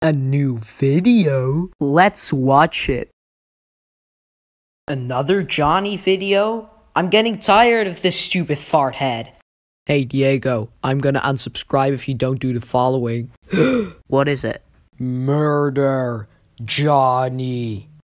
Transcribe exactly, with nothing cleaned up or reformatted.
A new video? Let's watch it. Another Johnny video? I'm getting tired of this stupid fart head. Hey Diego, I'm gonna unsubscribe if you don't do the following. What is it? Murder Johnny.